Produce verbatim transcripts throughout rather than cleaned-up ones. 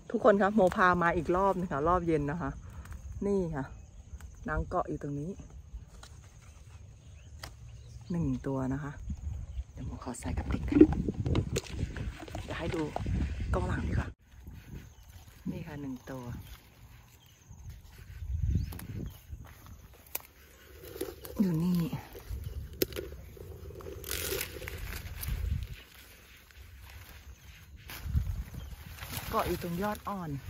ทุกคนครับโมพามาอีกรอบนึงค่ะรอบเย็นนะคะนี่ค่ะนางเกาะอยู่ตรงนี้หนึ่งตัวนะคะเดี๋ยวโมขอใส่กับติกกันเดี๋ยวให้ดูกล้องหลังดีกว่านี่ค่ะหนึ่งตัวอยู่นี่เกาะอยู่ตรงยอดอ่อน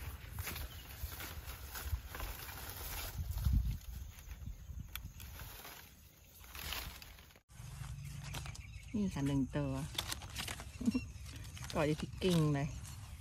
นี่ค่ะหนึ่งตัวเกาะอยู่ที่กิ่งเลย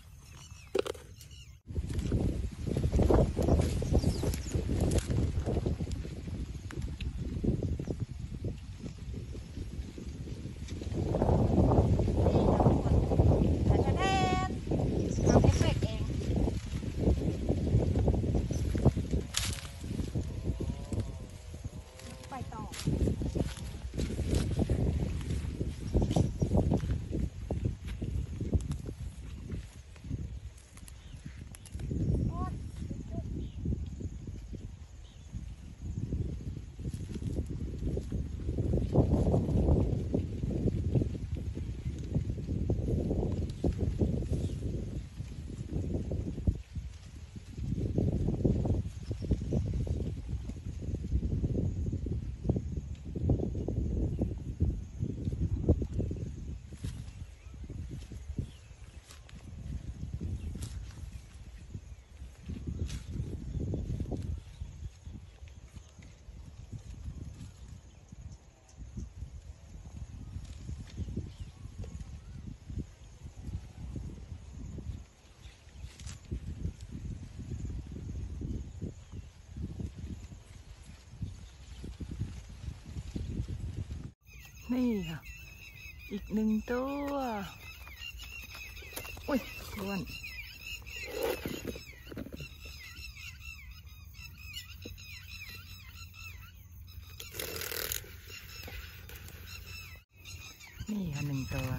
นี่ค่ะอีกหนึ่งตัวอุ้ยล้วนนี่ค่ะหนึ่งตัว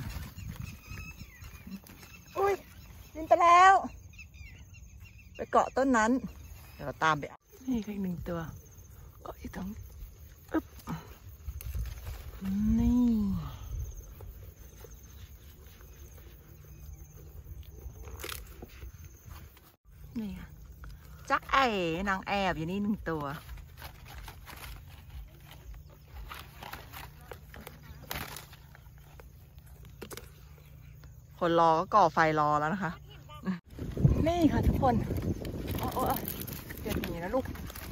อุ้ยบินไปแล้วไปเกาะต้นนั้นเดี๋ยวเราตามไปนี่ค่ะอีกหนึ่งตัวเกาะอยู่ตรงอึ๊บนี่นี่ค่ะจ๊ะไอ้นางแอบอยู่นี่หนึ่งตัวคนรอก็ก่อไฟรอแล้วนะคะนี่ค่ะทุกคนโอ้โอ้เดี๋ยวหนีนะลูก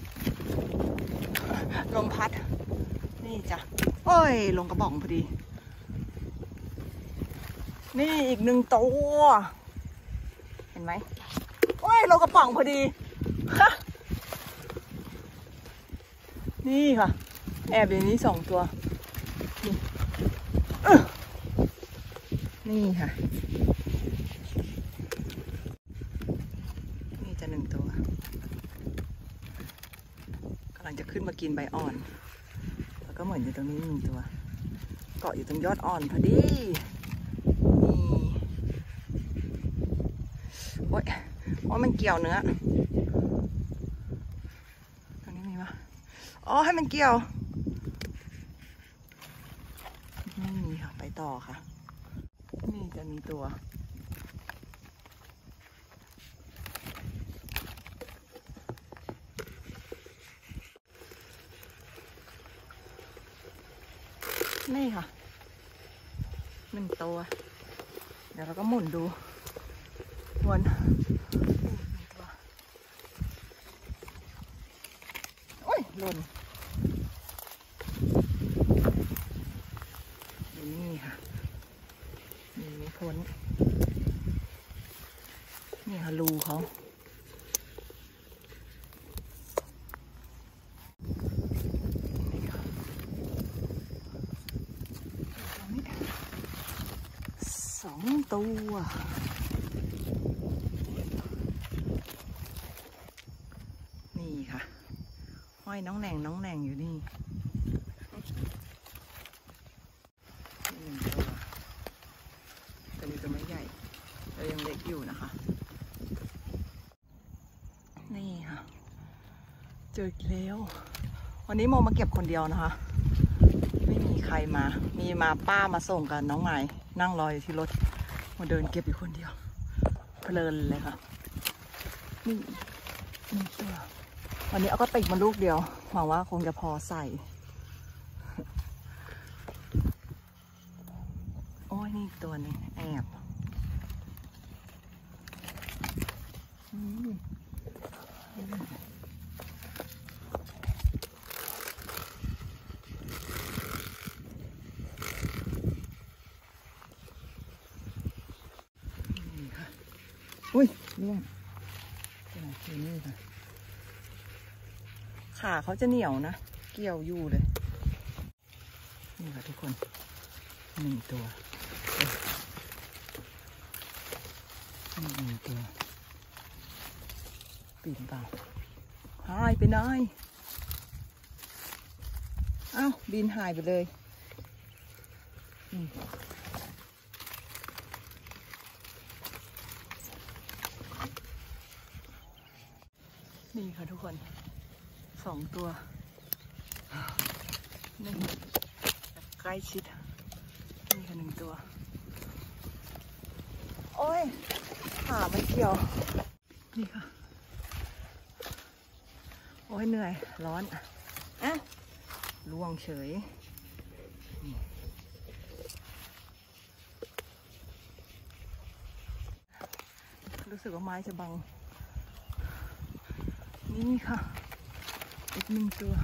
ลมพัดนี่จ้ะโอ้ยลงกระบอกพอดีนี่อีกหนึ่งตัวเห็นไหมโอ้ยลงกระป๋องพอดีนี่ค่ะแอบอยู่นี้สองตัวนี่นี่ค่ะนี่จะหนึ่งตัวกำลังจะขึ้นมากินใบอ่อนก็เหมือนอยู่ตรงนี้หนึ่งตัวเกาะอยู่ตรงยอดอ่อนพอดีนี่โอ๊ยว่ามันเกี่ยวเนื้อตรงนี้มีปะอ๋อให้มันเกี่ยวไม่มีค่ะไปต่อค่ะนี่จะมีตัวนี่ค่ะหนึ่งตัวเดี๋ยวเราก็หมุนดูวนโอ้ยหล่นนี่ค่ะนี่ไม่พ้นนี่ค่ะรูเขาสองตัวนี่ค่ะห้อยน้องแหน่งน้องแหน่งอยู่นี่หนึ่งตัวแต่มีตัวไม่ใหญ่เรายังเล็กอยู่นะคะเจออีกแล้ววันนี้โมมาเก็บคนเดียวนะคะไม่มีใครมามีมาป้ามาส่งกันน้องใหม่นั่งรออยู่ที่รถมาเดินเก็บอยู่คนเดียวเพลินเลยค่ะนี่นี่ตัววันนี้เอาก็ติดมาลูกเดียวหวังว่าคงจะพอใส่โอ้ยนี่ตัวนึงแอบอุ้ยร่วงตัวนี้ค่ะขาเขาจะเหนียวนะเกี่ยวอยู่เลยนี่ค่ะทุกคนหนึ่งตัวหนึ่งตัวปีนเปล่าหายไปไหนอ้าวบินหายไปเลยนี่ค่ะทุกคนสองตัวนี่ใกล้ชิดนี่ค่ะหนึ่งตัวโอ้ยขามันเกี่ยวนี่ค่ะโอ้ยเหนื่อยร้อนอ่ะล่วงเฉยรู้สึกว่าไม้จะบังนี่ค่ะอีกหนึ่งตัว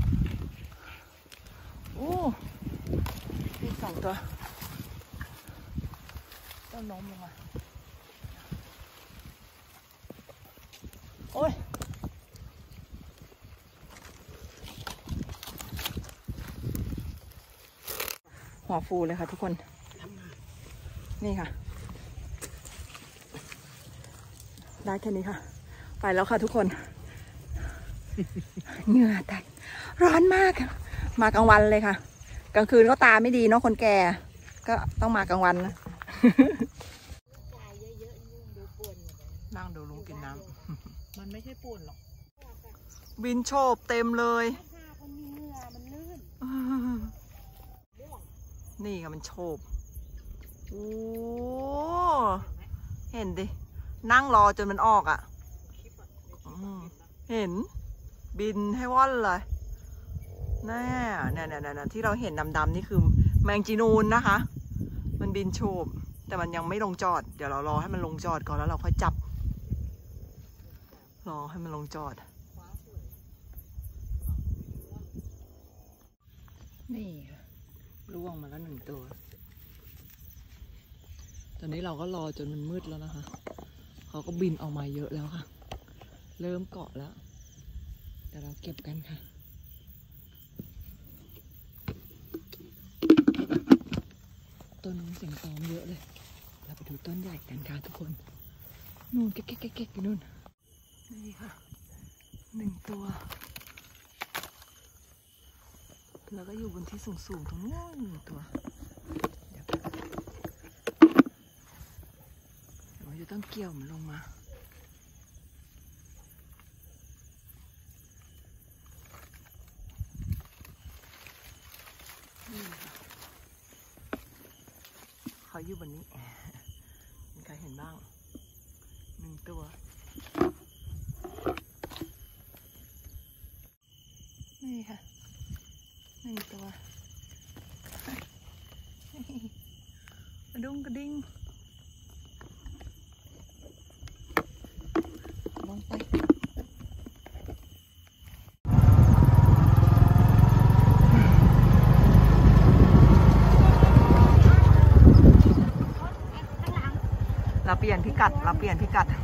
โอ้มีสองตัวต้นน้มลงมาโอ้ยหัวฟูเลยค่ะทุกคนนี่ค่ะได้แค่นี้ค่ะไปแล้วค่ะทุกคนเหงื่อแตกร้อนมากมากลางวันเลยค่ะกลางคืนก็ตาไม่ดีเนาะคนแก่ก็ต้องมากลางวันนะนั่งดูลุงกินน้ำมันไม่ใช่ปูนหรอกบินโฉบเต็มเลยนี่ค่ะมันโฉบโอ้เห็นดินั่งรอจนมันออกอ่ะเห็นบินให้ว่อนเลยแน่เนี่ยเนี่ยเนี่ยที่เราเห็นดำๆนี่คือแมงจีนูนนะคะมันบินโฉบแต่มันยังไม่ลงจอดเดี๋ยวเรารอให้มันลงจอดก่อนแล้วเราค่อยจับรอให้มันลงจอดนี่ค่ะล่วงมาแล้วหนึ่งตัวตอนนี้เราก็รอจนมันมืดแล้วนะคะเขาก็บินออกมาเยอะแล้วค่ะเริ่มเกาะแล้วเดี๋ยวเราเก็บกันค่ะต้นเสียงตอมเยอะเลยเราไปดูต้นใหญ่กันค่ะทุกคนนู่นเก๊กเก๊กเก๊กอยู่นู่นนี่ค่ะหนึ่งตัวแล้วก็อยู่บนที่สูงๆตรงนู้นหนึ่งตัวเดี๋ยวเราจะต้องเกี่ยวมันลงมาเขาอยู่บนนี้มีใครเห็นบ้างหนึ่งตัวนี่ค่ะหนึ่งตัวกระดุงกระดิ่งลงไปเราเปลี่ยนพิกัดเราเปลี่ยนพิกัด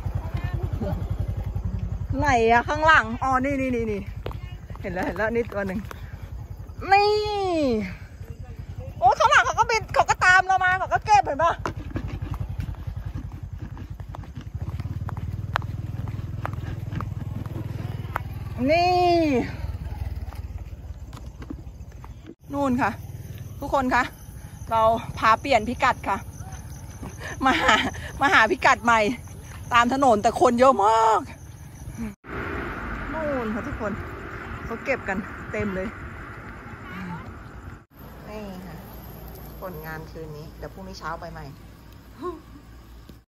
ไหนอะข้างหลังอ๋อนี่นี่นี่นี่เห็นแล้วเห็นแล้วนิดตัวหนึ่งนี่โอ้ข้างหลังเขาก็บินเขาก็ตามเรามาเขาก็เก็บเห็นปะนี่นู่นค่ะทุกคนคะเราพาเปลี่ยนพิกัดค่ะมาหามาหาพิกัดใหม่ตามถนนแต่คนเยอะมาก นนค่ะทุกคนเขาเก็บกันเต็มเลยนี่ค่ะผลงานคืนนี้เดี๋ยวพรุ่งนี้เช้าไปใหม่